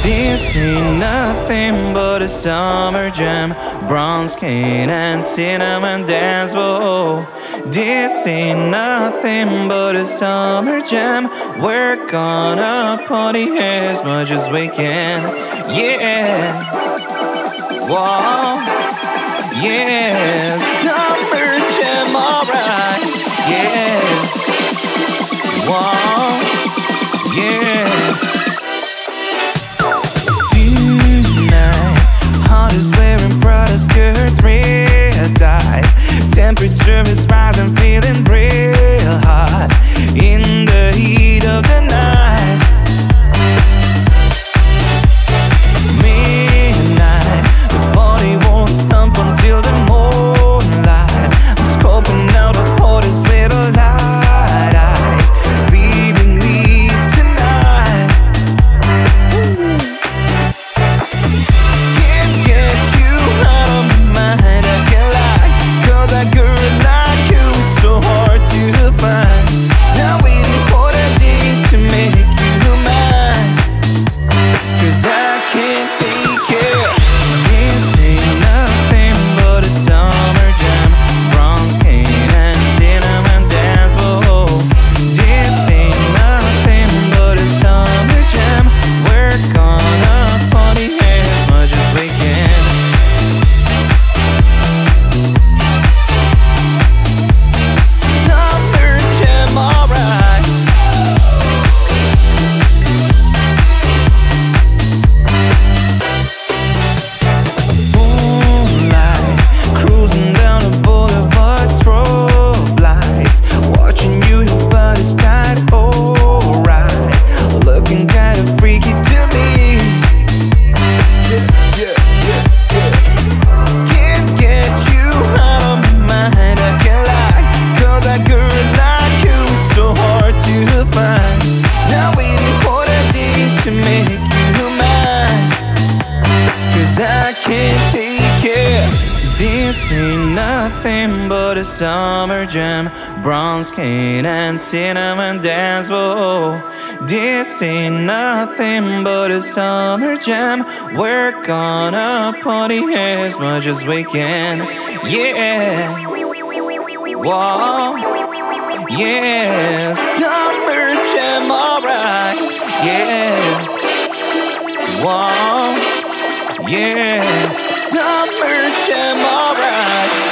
This ain't nothing but a summer jam. Bronze cane and cinnamon dance. Whoa. This ain't nothing but a summer jam. We're gonna party as much as we can. Yeah. Whoa. Yeah. Summer jam, alright. Yeah. Whoa. Yeah. Skirts real tight. Temperature is rising, feeling real hot in the heat of the night. Midnight, the body won't stop until the moonlight. I'm scoping out the hottest with a light eyes, leaving me tonight. Can't get you out of my mind, I can't lie, 'cause a girl like you is so hard to find. Now waiting for the day to make you mine, 'cause I can't take it. This ain't nothing but a summer jam. Bronze cane and cinnamon dance. Whoa. This ain't nothing but a summer jam. We're gonna party as much as we can. Summer jam, alright. Moonlight, cruising down the boulevard, strobe lights, watching you, your body's tight, alright, looking kinda freaky to me. Can't get you out of my mind, I can't lie, 'cause a girl like you is so hard to find. Now waiting for the day to make you mine, 'cause I can't take it. This ain't nothing but a summer jam. Bronze cane and cinnamon dance. Whoa. This ain't nothing but a summer jam. We're gonna party as much as we can. Yeah. Whoa. Yeah. Summer jam, alright. Yeah. Whoa. Yeah. Summer jam, alright.